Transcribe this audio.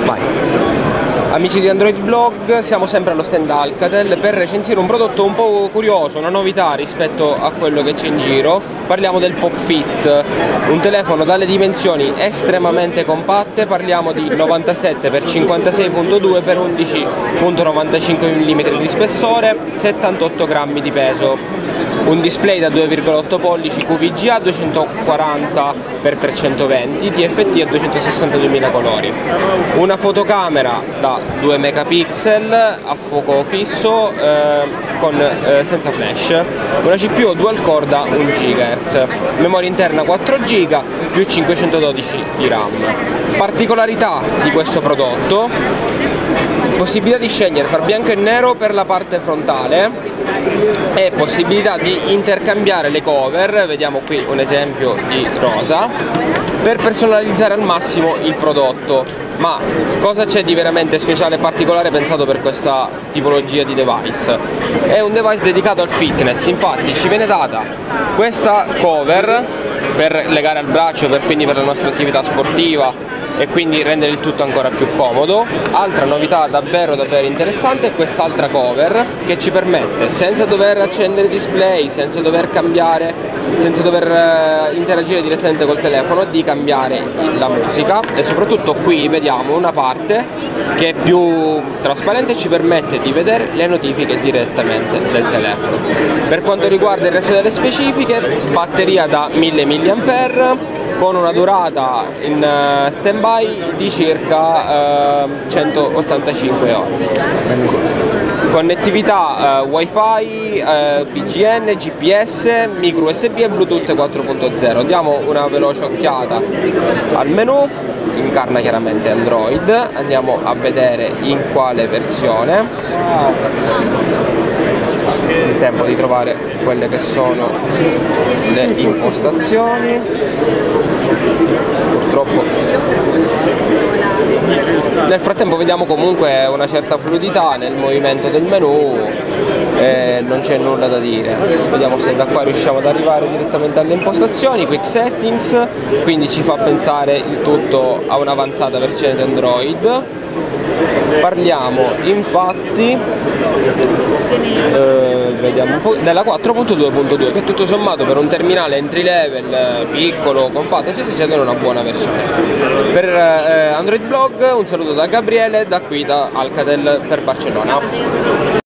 Vai. Amici di Android Blog, siamo sempre allo stand Alcatel per recensire un prodotto un po' curioso, una novità rispetto a quello che c'è in giro. Parliamo del Pop Fit, un telefono dalle dimensioni estremamente compatte, parliamo di 97x56.2 x 11.95 mm di spessore, 78 grammi di peso. Un display da 2,8 pollici QVGA 240x320, TFT a 262.000 colori. Una fotocamera da 2 megapixel a fuoco fisso senza flash. Una CPU dual core da 1 GHz. Memoria interna 4 GB più 512 di RAM. Particolarità di questo prodotto: possibilità di scegliere fra bianco e nero per la parte frontale e possibilità di intercambiare le cover, vediamo qui un esempio di rosa, per personalizzare al massimo il prodotto. Ma cosa c'è di veramente speciale e particolare pensato per questa tipologia di device? È un device dedicato al fitness, infatti ci viene data questa cover per legare al braccio, quindi per la nostra attività sportiva, e quindi rendere il tutto ancora più comodo. Altra novità davvero interessante è quest'altra cover che ci permette, senza dover accendere il display, senza dover cambiare, senza dover interagire direttamente col telefono, di cambiare la musica. E soprattutto qui vediamo una parte che è più trasparente e ci permette di vedere le notifiche direttamente del telefono. Per quanto riguarda il resto delle specifiche, batteria da 1000 mAh con una durata in stand-by di circa 185 ore. Connettività Wi-Fi, BGN, GPS, micro USB e Bluetooth 4.0. Diamo una veloce occhiata al menu, incarna chiaramente Android, andiamo a vedere in quale versione. Il tempo di trovare quelle che sono le impostazioni. Purtroppo nel frattempo vediamo comunque una certa fluidità nel movimento del menu, non c'è nulla da dire. Vediamo se da qua riusciamo ad arrivare direttamente alle impostazioni. Quick Settings, quindi ci fa pensare il tutto a un'avanzata versione di Android. Parliamo infatti vediamo un po' della 4.2.2, che tutto sommato per un terminale entry level, piccolo, compatto eccetera è una buona versione. Per Android Blog un saluto da Gabriele, da qui da Alcatel per Barcellona.